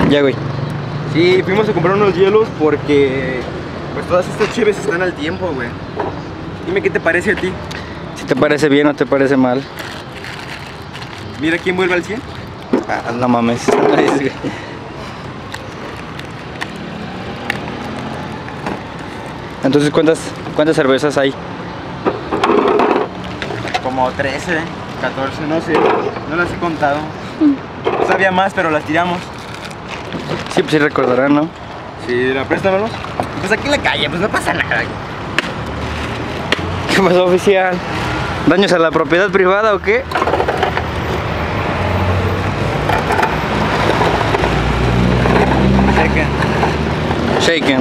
Ya, güey. Sí, fuimos a comprar unos hielos porque pues todas estas cheves están al tiempo, güey. Dime qué te parece a ti. Si te parece bien o te parece mal. Mira quién vuelve al 100. Ah, no mames. Entonces, ¿cuántas cervezas hay? Como 13, 14, no sé. No las he contado. Pues había más, pero las tiramos. Sí, pues sí recordarán, ¿no? Sí, la préstamelos. Pues aquí en la calle, pues no pasa nada. ¿Qué pasó, oficial? ¿Daños a la propiedad privada o qué? Shaken.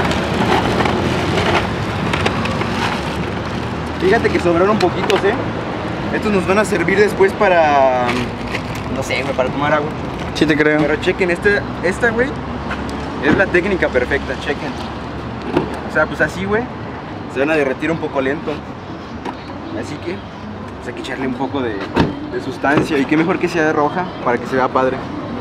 Fíjate que sobraron poquitos, Estos nos van a servir después para... no sé, güey, para tomar agua. Sí te creo. Pero chequen, esta, güey, es la técnica perfecta, chequen. O sea, pues así, güey, se van a derretir un poco lento. Así que, pues hay que echarle un poco de sustancia. Y qué mejor que sea de roja, para que se vea padre.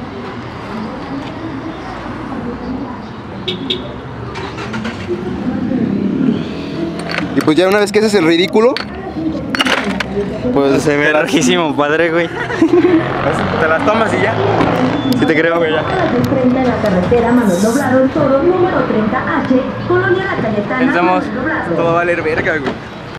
Y pues ya una vez que haces el ridículo, pues se ve larguísimo, padre, güey. te las tomas y ya. Sí te creo, güey, ya. Frente a la carretera Manuel Doblado, el Toro, número 30H, Colonia La Cayetana. Pensamos, todo va a valer verga, güey.